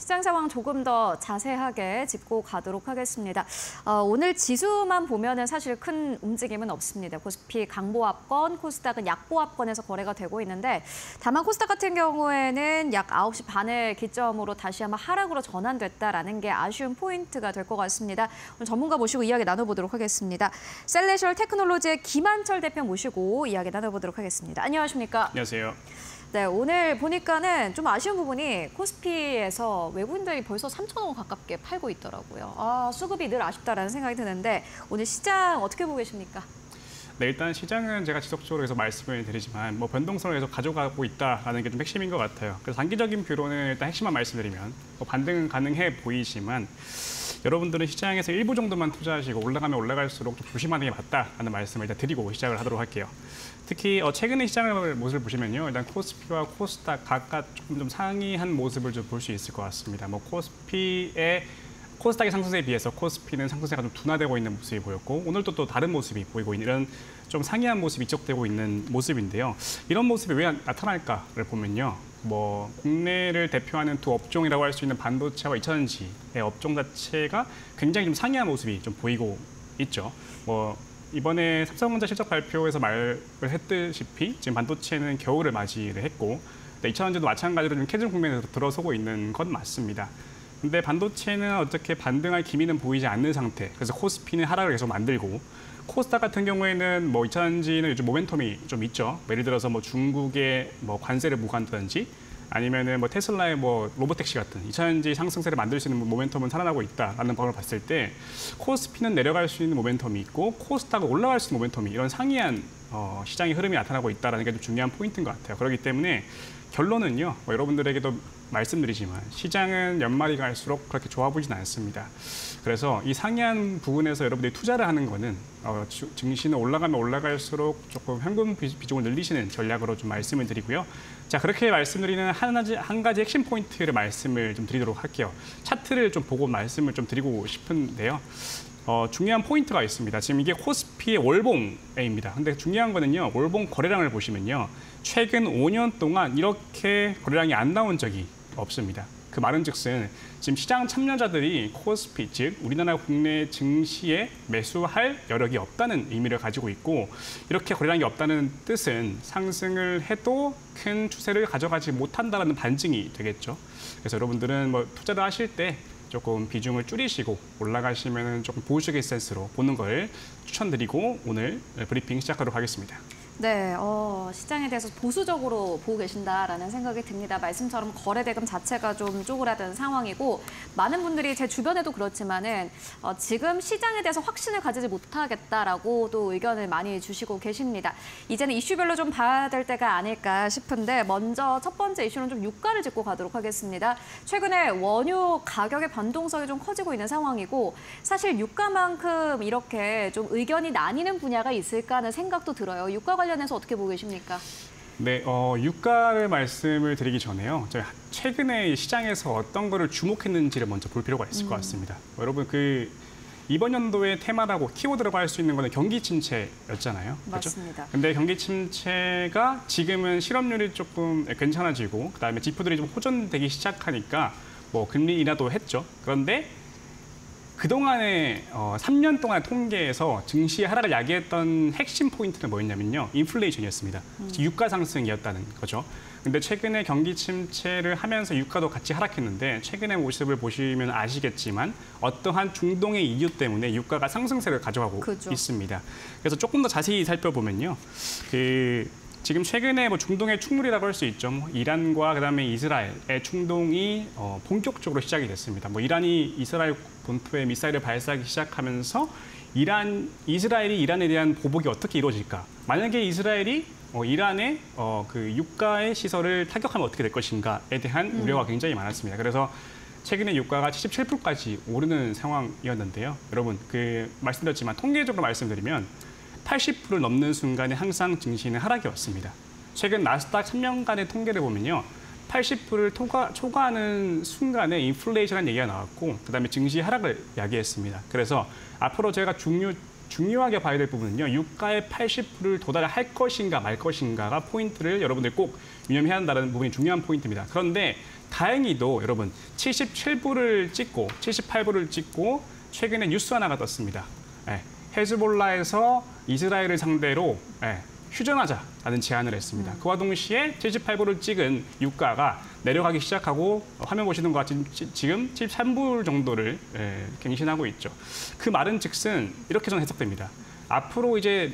시장 상황 조금 더 자세하게 짚고 가도록 하겠습니다. 오늘 지수만 보면은 사실 큰 움직임은 없습니다. 코스피 강보합권, 코스닥은 약보합권에서 거래가 되고 있는데 다만 코스닥 같은 경우에는 약 9시 반을 기점으로 다시 한번 하락으로 전환됐다라는 게 아쉬운 포인트가 될 것 같습니다. 오늘 전문가 모시고 이야기 나눠보도록 하겠습니다. 셀레셜 테크놀로지의 김한철 대표 모시고 이야기 나눠보도록 하겠습니다. 안녕하십니까? 안녕하세요. 네, 오늘 보니까는 좀 아쉬운 부분이 코스피에서 외국인들이 벌써 3,000원 가깝게 팔고 있더라고요. 수급이 늘 아쉽다라는 생각이 드는데 오늘 시장 어떻게 보고 계십니까? 네, 일단 시장은 제가 지속적으로 계속 말씀을 드리지만 변동성을 계속 가져가고 있다는 게 좀 핵심인 것 같아요. 그래서 단기적인 뷰로는 일단 핵심만 말씀드리면 반등은 가능해 보이지만 여러분들은 시장에서 일부 정도만 투자하시고 올라가면 올라갈수록 좀 조심하는 게 맞다라는 말씀을 일단 드리고 시작을 하도록 할게요. 특히 최근의 시장의 모습을 보시면요, 일단 코스피와 코스닥 각각 조금 좀 상이한 모습을 좀 볼 수 있을 것 같습니다. 코스닥의 상승세에 비해서 코스피는 상승세가 좀 둔화되고 있는 모습이 보였고 오늘도 또 다른 모습이 보이고 있는 이런 좀 상이한 모습이 이적되고 있는 모습인데요. 이런 모습이 왜 나타날까를 보면요. 국내를 대표하는 두 업종이라고 할 수 있는 반도체와 2차전지의 업종 자체가 굉장히 좀 상이한 모습이 좀 보이고 있죠. 이번에 삼성전자 실적 발표에서 말을 했듯이 지금 반도체는 겨울을 맞이를 했고 2차전지도 마찬가지로 좀 캐즘 국면에 들어서고 있는 건 맞습니다. 근데 반도체는 어떻게 반등할 기미는 보이지 않는 상태. 그래서 코스피는 하락을 계속 만들고 코스닥 같은 경우에는 2차전지는 요즘 모멘텀이 좀 있죠. 예를 들어서 중국의 관세를 무관하든지 아니면은 테슬라의 로보택시 같은 2차전지 상승세를 만들 수 있는 모멘텀은 살아나고 있다라는 방을 봤을 때 코스피는 내려갈 수 있는 모멘텀이 있고 코스닥은 올라갈 수 있는 모멘텀이 이런 상이한 시장의 흐름이 나타나고 있다는 게 좀 중요한 포인트인 것 같아요. 그렇기 때문에 결론은요, 여러분들에게도 말씀드리지만 시장은 연말이 갈수록 그렇게 좋아 보이진 않습니다. 그래서 이 상이한 부분에서 여러분들이 투자를 하는 거는 증시는 올라가면 올라갈수록 조금 현금 비중을 늘리시는 전략으로 좀 말씀을 드리고요. 자, 그렇게 말씀드리는 한 가지 핵심 포인트를 말씀을 좀 드리도록 할게요. 차트를 좀 보고 말씀을 좀 드리고 싶은데요. 중요한 포인트가 있습니다. 지금 이게 코스피의 월봉입니다. 근데 중요한 거는요, 월봉 거래량을 보시면요. 최근 5년 동안 이렇게 거래량이 안 나온 적이 없습니다. 그 말은즉슨 지금 시장 참여자들이 코스피, 즉 우리나라 국내 증시에 매수할 여력이 없다는 의미를 가지고 있고 이렇게 거래량이 없다는 뜻은 상승을 해도 큰 추세를 가져가지 못한다는 반증이 되겠죠. 그래서 여러분들은 투자를 하실 때 조금 비중을 줄이시고 올라가시면 조금 보수적인 센스로 보는 걸 추천드리고 오늘 브리핑 시작하도록 하겠습니다. 네, 시장에 대해서 보수적으로 보고 계신다라는 생각이 듭니다. 말씀처럼 거래 대금 자체가 좀 쪼그라든 상황이고 많은 분들이 제 주변에도 그렇지만은 지금 시장에 대해서 확신을 가지지 못하겠다라고 또 의견을 많이 주시고 계십니다. 이제는 이슈별로 좀 봐야 될 때가 아닐까 싶은데 먼저 첫 번째 이슈는 좀 유가를 짚고 가도록 하겠습니다. 최근에 원유 가격의 변동성이 좀 커지고 있는 상황이고 사실 유가만큼 이렇게 좀 의견이 나뉘는 분야가 있을까 하는 생각도 들어요. 유가 관련해서 어떻게 보고 계십니까? 네, 유가를 말씀을 드리기 전에요. 제가 최근에 시장에서 어떤 거를 주목했는지를 먼저 볼 필요가 있을 것 같습니다. 여러분, 이번 연도의 테마라고 키워드라고 할 수 있는 거는 경기 침체였잖아요. 맞습니다. 그렇죠? 근데 경기 침체가 지금은 실업률이 조금 괜찮아지고 그다음에 지표들이 좀 호전되기 시작하니까 금리 인하도 했죠. 그런데 그동안에 3년 동안 통계에서 증시 하락을 야기했던 핵심 포인트는 뭐였냐면요. 인플레이션이었습니다. 유가 상승이었다는 거죠. 근데 최근에 경기 침체를 하면서 유가도 같이 하락했는데 최근의 모습을 보시면 아시겠지만 어떠한 중동의 이유 때문에 유가가 상승세를 가져가고 그렇죠. 있습니다. 그래서 조금 더 자세히 살펴보면요. 지금 최근에 중동의 충돌이라고 할 수 있죠. 이란과 그다음에 이스라엘의 충동이 본격적으로 시작이 됐습니다. 이란이 이스라엘 본토에 미사일을 발사하기 시작하면서 이스라엘이 이란에 대한 보복이 어떻게 이루어질까? 만약에 이스라엘이 이란의 유가의 시설을 타격하면 어떻게 될 것인가에 대한 우려가 굉장히 많았습니다. 그래서 최근에 유가가 77%까지 오르는 상황이었는데요. 여러분, 말씀드렸지만 통계적으로 말씀드리면 80%를 넘는 순간에 항상 증시는 하락이 왔습니다. 최근 나스닥 3년간의 통계를 보면요. 80%를 초과하는 순간에 인플레이션이라는 얘기가 나왔고 그다음에 증시 하락을 야기했습니다. 그래서 앞으로 제가 중요하게 봐야 될 부분은요. 유가의 80%를 도달할 것인가 말 것인가가 포인트를 여러분들 꼭 유념해야 한다는 부분이 중요한 포인트입니다. 그런데 다행히도 여러분 77불을 찍고 78불을 찍고 최근에 뉴스 하나가 떴습니다. 헤즈볼라에서 이스라엘을 상대로 휴전하자라는 제안을 했습니다. 그와 동시에 78불을 찍은 유가가 내려가기 시작하고 화면 보시는 것 같이 지금 73불 정도를 갱신하고 있죠. 그 말은 즉슨 이렇게 저는 해석됩니다. 앞으로 이제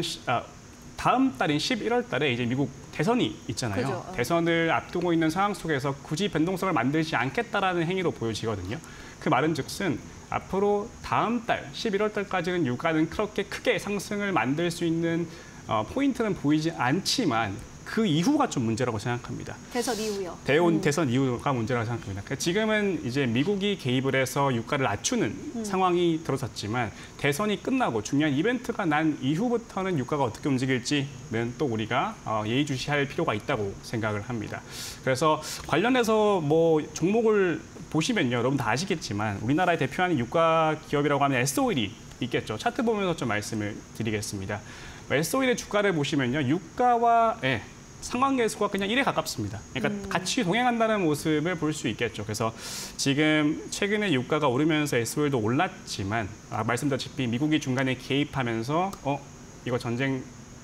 다음 달인 11월 달에 이제 미국 대선이 있잖아요. 그죠. 대선을 앞두고 있는 상황 속에서 굳이 변동성을 만들지 않겠다라는 행위로 보여지거든요. 그 말은 즉슨 앞으로 다음 달 11월 달까지는 유가는 그렇게 크게 상승을 만들 수 있는 포인트는 보이지 않지만 그 이후가 좀 문제라고 생각합니다. 대선 이후요. 대선 이후가 문제라고 생각합니다. 그러니까 지금은 이제 미국이 개입을 해서 유가를 낮추는 상황이 들어섰지만 대선이 끝나고 중요한 이벤트가 난 이후부터는 유가가 어떻게 움직일지는 또 우리가 예의주시할 필요가 있다고 생각을 합니다. 그래서 관련해서 뭐 종목을 보시면요, 여러분 다 아시겠지만 우리나라의 대표하는 유가 기업이라고 하면 S-오일이 있겠죠. 차트 보면서 좀 말씀을 드리겠습니다. S-오일의 주가를 보시면요, 유가와 상관계수가 그냥 1에 가깝습니다. 그러니까 같이 동행한다는 모습을 볼 수 있겠죠. 그래서 지금 최근에 유가가 오르면서 S-오일도 올랐지만 말씀드렸다시피 미국이 중간에 개입하면서 이거 전쟁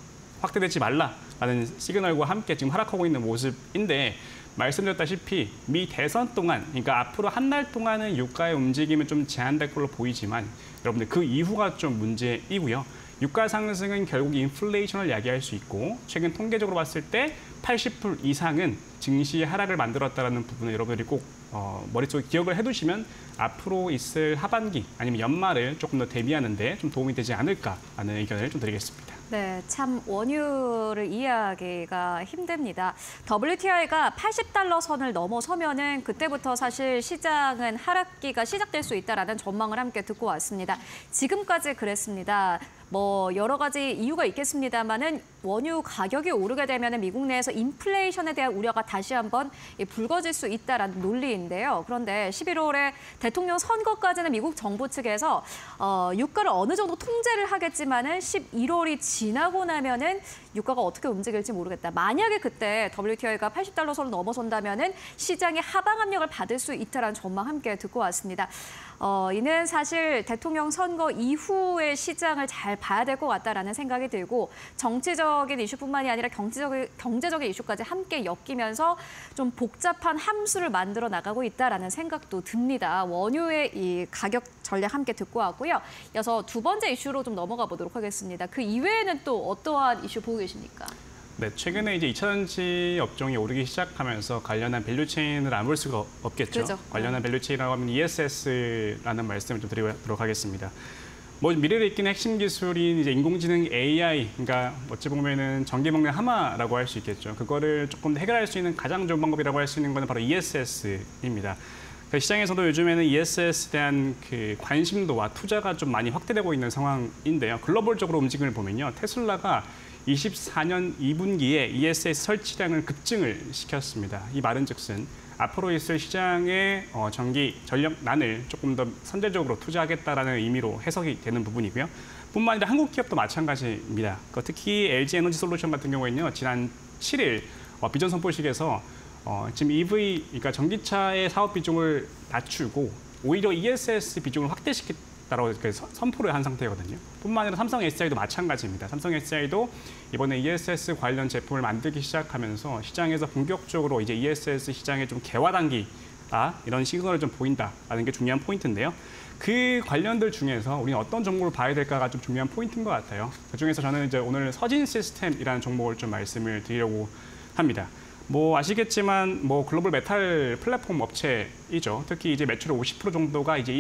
확대되지 말라라는 시그널과 함께 지금 하락하고 있는 모습인데 말씀드렸다시피 미 대선 동안, 그러니까 앞으로 한 달 동안은 유가의 움직임은 좀 제한될 걸로 보이지만 여러분들 그 이후가 좀 문제이고요. 유가 상승은 결국 인플레이션을 야기할 수 있고 최근 통계적으로 봤을 때 80불 이상은 증시의 하락을 만들었다는 부분을 여러분들이 꼭 머릿속에 기억을 해두시면 앞으로 있을 하반기 아니면 연말을 조금 더 대비하는 데 좀 도움이 되지 않을까 하는 의견을 좀 드리겠습니다. 네, 참 원유를 이해하기가 힘듭니다. WTI가 80달러 선을 넘어서면은 그때부터 사실 시장은 하락기가 시작될 수 있다라는 전망을 함께 듣고 왔습니다. 지금까지 그랬습니다. 뭐 여러 가지 이유가 있겠습니다만은 원유 가격이 오르게 되면 미국 내에서 인플레이션에 대한 우려가 다시 한번 불거질 수 있다라는 논리인데요. 그런데 11월에 대통령 선거까지는 미국 정부 측에서 유가를 어느 정도 통제를 하겠지만은 11월이 지나고 나면은 유가가 어떻게 움직일지 모르겠다. 만약에 그때 WTI가 80달러 선을 넘어선다면은 시장이 하방 압력을 받을 수 있다라는 전망 함께 듣고 왔습니다. 이는 사실 대통령 선거 이후의 시장을 잘 봐야 될 것 같다라는 생각이 들고 정치적인 이슈뿐만이 아니라 경제적인 이슈까지 함께 엮이면서 좀 복잡한 함수를 만들어 나가고 있다라는 생각도 듭니다. 원유의 이 가격 전략 함께 듣고 왔고요. 이어서 두 번째 이슈로 좀 넘어가 보도록 하겠습니다. 그 이외에는 또 어떠한 이슈 보고 계십니까? 네, 최근에 이제 2차전지 업종이 오르기 시작하면서 관련한 밸류체인을 안 볼 수가 없겠죠. 그렇죠. 관련한 밸류체인이라고 하면 ESS라는 말씀을 좀 드리도록 하겠습니다. 뭐 미래를 잇는 핵심 기술인 이제 인공지능 AI, 그러니까 어찌 보면은 전기 먹는 하마라고 할 수 있겠죠. 그거를 조금 더 해결할 수 있는 가장 좋은 방법이라고 할 수 있는 거는 바로 ESS입니다. 시장에서도 요즘에는 ESS에 대한 그 관심도와 투자가 좀 많이 확대되고 있는 상황인데요. 글로벌적으로 움직임을 보면요, 테슬라가 24년 2분기에 ESS 설치량을 급증을 시켰습니다. 이 말은즉슨 앞으로 있을 시장의 전기 전력난을 조금 더 선제적으로 투자하겠다라는 의미로 해석이 되는 부분이고요. 뿐만 아니라 한국 기업도 마찬가지입니다. 특히 LG 에너지 솔루션 같은 경우에는요, 지난 7일 비전 선포식에서 지금 EV, 그러니까 전기차의 사업 비중을 낮추고 오히려 ESS 비중을 확대시켰다라고 선포를 한 상태거든요. 뿐만 아니라 삼성 SDI도 마찬가지입니다. 삼성 SDI도 이번에 ESS 관련 제품을 만들기 시작하면서 시장에서 본격적으로 이제 ESS 시장의 좀 개화 단계다 이런 시그널을 좀 보인다라는 게 중요한 포인트인데요. 그 관련들 중에서 우리는 어떤 종목을 봐야 될까가 좀 중요한 포인트인 것 같아요. 그 중에서 저는 이제 오늘 서진 시스템이라는 종목을 좀 말씀을 드리려고 합니다. 뭐 아시겠지만 뭐 글로벌 메탈 플랫폼 업체이죠. 특히 이제 매출의 50% 정도가 이제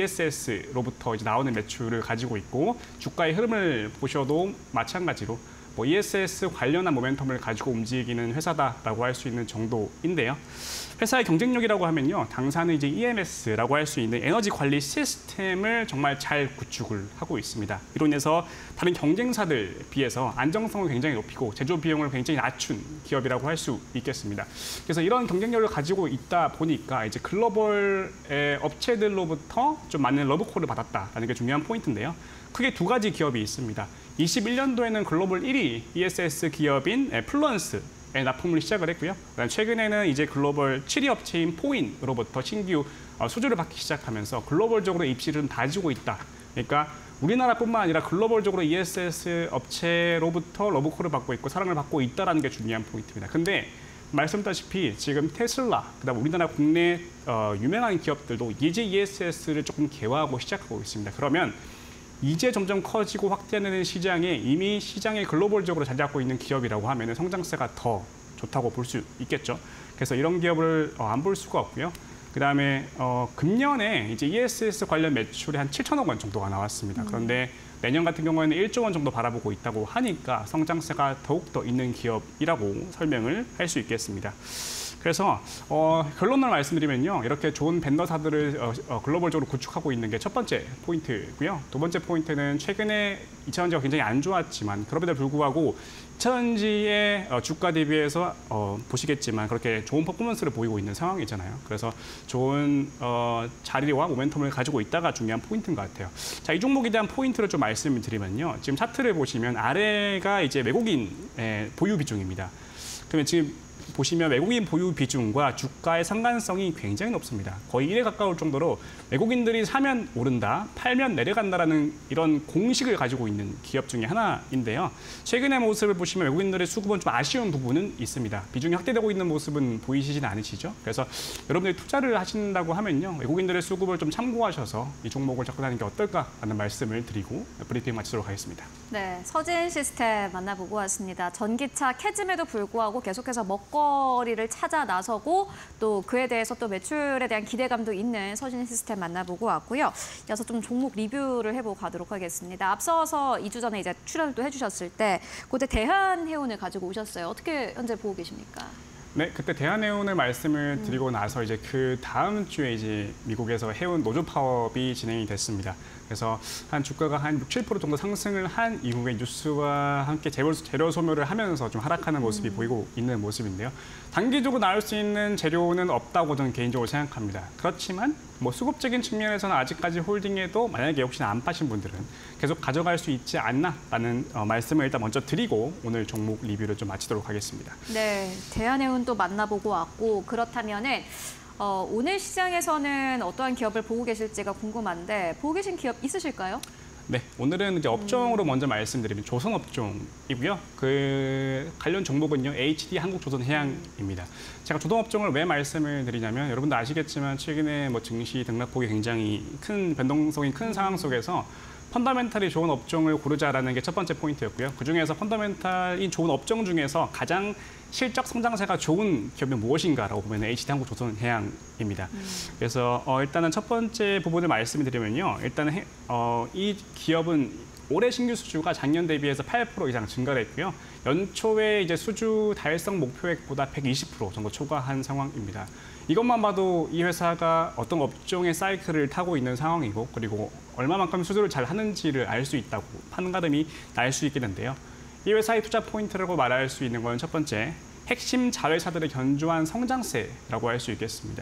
ESS로부터 이제 나오는 매출을 가지고 있고 주가의 흐름을 보셔도 마찬가지로 뭐 ESS 관련한 모멘텀을 가지고 움직이는 회사다라고 할 수 있는 정도인데요. 회사의 경쟁력이라고 하면요, 당사는 이제 EMS라고 할 수 있는 에너지 관리 시스템을 정말 잘 구축을 하고 있습니다. 이로 인해서 다른 경쟁사들 비해서 안정성을 굉장히 높이고 제조 비용을 굉장히 낮춘 기업이라고 할 수 있겠습니다. 그래서 이런 경쟁력을 가지고 있다 보니까 이제 글로벌 업체들로부터 좀 많은 러브콜을 받았다라는 게 중요한 포인트인데요. 크게 두 가지 기업이 있습니다. 21년도에는 글로벌 1위 ESS 기업인 플루언스에 납품을 시작을 했고요. 그다음 최근에는 이제 글로벌 7위 업체인 포인으로부터 신규 수주를 받기 시작하면서 글로벌적으로 입지를 다지고 있다. 그러니까 우리나라뿐만 아니라 글로벌적으로 ESS 업체로부터 러브콜을 받고 있고 사랑을 받고 있다는 게 중요한 포인트입니다. 근데 말씀드렸다시피 지금 테슬라, 그다음 우리나라 국내 유명한 기업들도 이제 ESS를 조금 개화하고 시작하고 있습니다. 그러면 이제 점점 커지고 확대되는 시장에 이미 시장에 글로벌적으로 자리 잡고 있는 기업이라고 하면 성장세가 더 좋다고 볼 수 있겠죠. 그래서 이런 기업을 안 볼 수가 없고요. 그다음에 금년에 이제 ESS 관련 매출이 한 7천억 원 정도가 나왔습니다. 그런데 내년 같은 경우에는 1조 원 정도 바라보고 있다고 하니까 성장세가 더욱더 있는 기업이라고 설명을 할 수 있겠습니다. 그래서 결론을 말씀드리면요. 이렇게 좋은 벤더사들을 글로벌적으로 구축하고 있는 게 첫 번째 포인트고요. 두 번째 포인트는 최근에 2차전지가 굉장히 안 좋았지만 그럼에도 불구하고 2차전지의 주가 대비해서 보시겠지만 그렇게 좋은 퍼포먼스를 보이고 있는 상황이잖아요. 그래서 좋은 자리와 모멘텀을 가지고 있다가 중요한 포인트인 것 같아요. 자, 이 종목에 대한 포인트를 좀 말씀을 드리면요. 지금 차트를 보시면 아래가 이제 외국인 보유 비중입니다. 그러면 지금 보시면 외국인 보유 비중과 주가의 상관성이 굉장히 높습니다. 거의 1에 가까울 정도로 외국인들이 사면 오른다, 팔면 내려간다라는 이런 공식을 가지고 있는 기업 중에 하나인데요. 최근의 모습을 보시면 외국인들의 수급은 좀 아쉬운 부분은 있습니다. 비중이 확대되고 있는 모습은 보이시지는 않으시죠? 그래서 여러분들이 투자를 하신다고 하면요. 외국인들의 수급을 좀 참고하셔서 이 종목을 접근하는 게 어떨까라는 말씀을 드리고 브리핑 마치도록 하겠습니다. 네, 서진 시스템 만나보고 왔습니다. 전기차 캐즘에도 불구하고 계속해서 먹거리를 찾아 나서고 또 그에 대해서 또 매출에 대한 기대감도 있는 서진 시스템 만나보고 왔고요. 이어서 좀 종목 리뷰를 해보고 가도록 하겠습니다. 앞서서 2주 전에 이제 출연을 또 해주셨을 때 그때 대한해운을 가지고 오셨어요. 어떻게 현재 보고 계십니까? 네, 그때 대한해운을 말씀을 드리고 나서 이제 그 다음 주에 이제 미국에서 해운 노조 파업이 진행이 됐습니다. 그래서 한 주가가 한 6, 7% 정도 상승을 한 이후에 뉴스와 함께 재료 소멸을 하면서 좀 하락하는 모습이 보이고 있는 모습인데요. 단기적으로 나올 수 있는 재료는 없다고 저는 개인적으로 생각합니다. 그렇지만 뭐 수급적인 측면에서는 아직까지 홀딩해도 만약에 혹시나 안 파신 분들은 계속 가져갈 수 있지 않나라는 말씀을 일단 먼저 드리고 오늘 종목 리뷰를 좀 마치도록 하겠습니다. 네, 대한해운 또 만나보고 왔고 그렇다면은 오늘 시장에서는 어떠한 기업을 보고 계실지가 궁금한데 보고 계신 기업 있으실까요? 네, 오늘은 이제 업종으로 먼저 말씀드리면 조선업종이고요. 그 관련 종목은요, HD 한국조선해양입니다. 제가 조선업종을 왜 말씀을 드리냐면 여러분도 아시겠지만 최근에 뭐 증시 등락폭이 굉장히 큰 변동성이 큰 상황 속에서 펀더멘탈이 좋은 업종을 고르자라는 게 첫 번째 포인트였고요. 그중에서 펀더멘탈이 좋은 업종 중에서 가장 실적 성장세가 좋은 기업이 무엇인가라고 보면 HD한국조선해양입니다. 그래서 일단은 첫 번째 부분을 말씀드리면요. 일단은 이 기업은 올해 신규 수주가 작년 대비해서 8% 이상 증가했고요. 연초에 이제 수주 달성 목표액보다 120% 정도 초과한 상황입니다. 이것만 봐도 이 회사가 어떤 업종의 사이클을 타고 있는 상황이고 그리고 얼마만큼 수주를 잘 하는지를 알 수 있다고 판가름이 날 수 있겠는데요. 이 회사의 투자 포인트라고 말할 수 있는 건 첫 번째, 핵심 자회사들의 견조한 성장세라고 할 수 있겠습니다.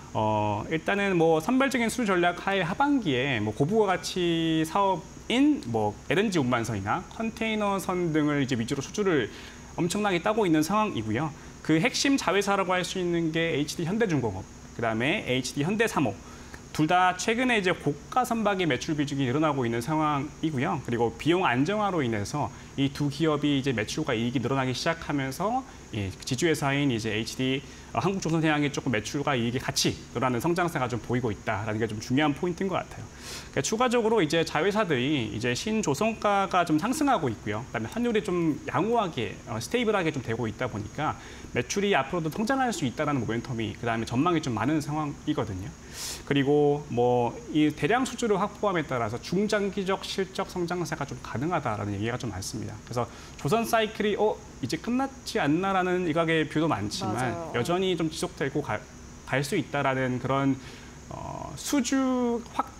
일단은 뭐 선별적인 수주 전략 하에 하반기에 뭐 고부가 가치 사업인 뭐 LNG 운반선이나 컨테이너선 등을 이제 위주로 수주를 엄청나게 따고 있는 상황이고요. 그 핵심 자회사라고 할 수 있는 게 HD 현대중공업, 그다음에 HD 현대사모. 둘 다 최근에 이제 고가 선박의 매출 비중이 늘어나고 있는 상황이고요. 그리고 비용 안정화로 인해서 이 두 기업이 이제 매출과 이익이 늘어나기 시작하면서 지주회사인 이제 HD 한국조선해양이 조금 매출과 이익이 같이 늘어나는 성장세가 좀 보이고 있다라는 게 좀 중요한 포인트인 것 같아요. 그러니까 추가적으로 이제 자회사들이 이제 신조선가가 좀 상승하고 있고요. 그다음에 환율이 좀 양호하게 스테이블하게 좀 되고 있다 보니까 매출이 앞으로도 성장할 수 있다라는 모멘텀이 그다음에 전망이 좀 많은 상황이거든요. 그리고 뭐 이 대량 수주를 확보함에 따라서 중장기적 실적 성장세가 좀 가능하다라는 얘기가 좀 많습니다. 그래서 조선 사이클이 이제 끝났지 않나라는 일각의 뷰도 많지만 맞아요. 여전히 좀 지속되고 갈 수 있다라는 그런 수주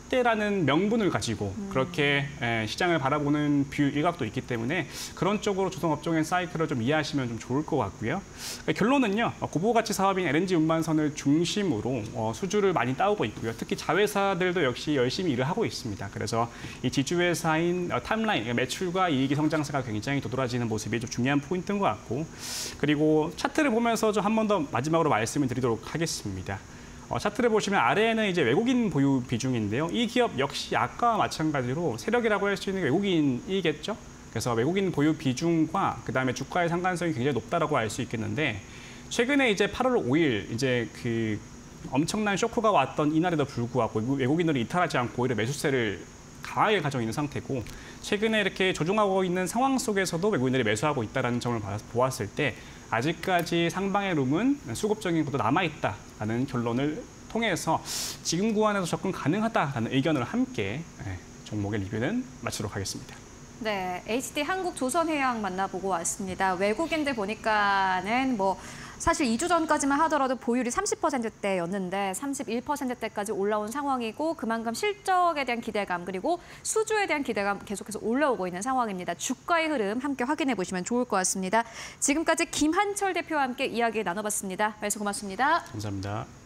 확대라는 명분을 가지고 그렇게 시장을 바라보는 일각도 있기 때문에 그런 쪽으로 조선업종의 사이클을 좀 이해하시면 좀 좋을 것 같고요. 결론은요. 고부가치 사업인 LNG 운반선을 중심으로 수주를 많이 따오고 있고요. 특히 자회사들도 역시 열심히 일을 하고 있습니다. 그래서 이 지주회사인 탑라인, 매출과 이익이 성장세가 굉장히 도드라지는 모습이 좀 중요한 포인트인 것 같고, 그리고 차트를 보면서 좀 한 번 더 마지막으로 말씀을 드리도록 하겠습니다. 차트를 보시면 아래에는 이제 외국인 보유 비중인데요. 이 기업 역시 아까와 마찬가지로 세력이라고 할 수 있는 외국인이겠죠. 그래서 외국인 보유 비중과 그다음에 주가의 상관성이 굉장히 높다라고 알 수 있겠는데, 최근에 이제 8월 5일 이제 그 엄청난 쇼크가 왔던 이날에도 불구하고 외국인들이 이탈하지 않고 오히려 매수세를 강하게 가지고 있는 상태고, 최근에 이렇게 조정하고 있는 상황 속에서도 외국인들이 매수하고 있다는 점을 보았을 때 아직까지 상방의 룸은 수급적인 것도 남아있다라는 결론을 통해서 지금 구간에서 접근 가능하다라는 의견을 함께 종목의 리뷰는 마치도록 하겠습니다. 네, HD 한국조선해양 만나보고 왔습니다. 외국인들 보니까는 사실 2주 전까지만 하더라도 보율이 30%대였는데 31%대까지 올라온 상황이고, 그만큼 실적에 대한 기대감 그리고 수주에 대한 기대감 계속해서 올라오고 있는 상황입니다. 주가의 흐름 함께 확인해 보시면 좋을 것 같습니다. 지금까지 김한철 대표와 함께 이야기 나눠봤습니다. 말씀 고맙습니다. 감사합니다.